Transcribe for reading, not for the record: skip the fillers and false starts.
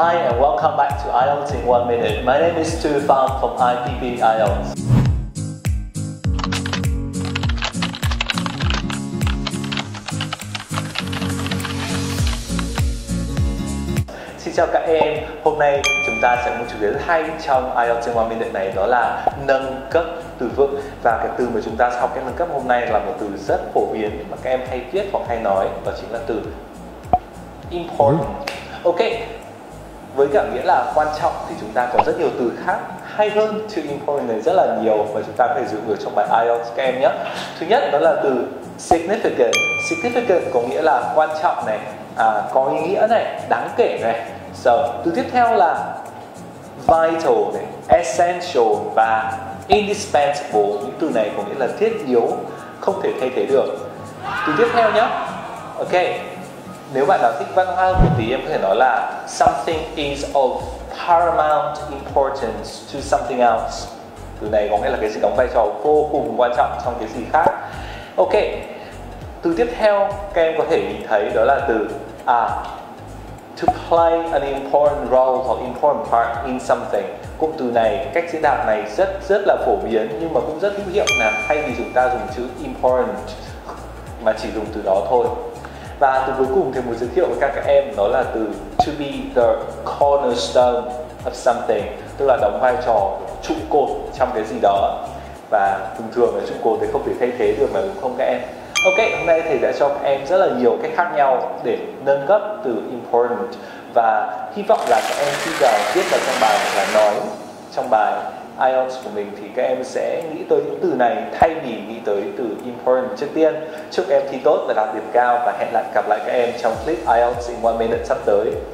Hi and welcome back to IELTS in 1 minute. My name is Tu Pham from IPP IELTS. Xin chào các em, hôm nay chúng ta sẽ một chủ đề rất hay trong IELTS in 1 minute này, đó là nâng cấp từ vựng. Và cái từ mà chúng ta học cái nâng cấp hôm nay là một từ rất phổ biến mà các em hay viết hoặc hay nói, đó chính là từ important. Ok, với cả nghĩa là quan trọng thì chúng ta có rất nhiều từ khác hay hơn từ important này rất là nhiều và chúng ta có thể dùng được trong bài IELTS các em nhé. Thứ nhất đó là từ significant. Significant có nghĩa là quan trọng này, có ý nghĩa này, đáng kể này. Từ tiếp theo là vital này, essential và indispensable. Những từ này có nghĩa là thiết yếu, không thể thay thế được. Từ tiếp theo nhé. Ok, nếu bạn nào thích văn hóa hơn một tí, em có thể nói là something is of paramount importance to something else. Từ này có nghĩa là cái gì đóng vai trò vô cùng quan trọng trong cái gì khác. Ok, từ tiếp theo các em có thể nhìn thấy đó là từ to play an important role or important part in something. Cụm từ này, cách diễn đạt này rất là phổ biến nhưng mà cũng rất hữu hiệu, là thay vì chúng ta dùng chữ important mà chỉ dùng từ đó thôi. Và từ cuối cùng thì muốn giới thiệu với các em đó là từ to be the cornerstone of something, tức là đóng vai trò trụ cột trong cái gì đó. Và thường là trụ cột thì không thể thay thế được mà, đúng không các em? Ok, hôm nay thầy đã cho các em rất là nhiều cách khác nhau để nâng cấp từ important. Và hy vọng là các em khi vào viết vào trong bài hoặc là nói trong bài IELTS của mình thì các em sẽ nghĩ tới những từ này thay vì nghĩ tới từ important trước tiên. Chúc em thi tốt và đạt điểm cao và hẹn gặp lại các em trong clip IELTS in 1 minute sắp tới.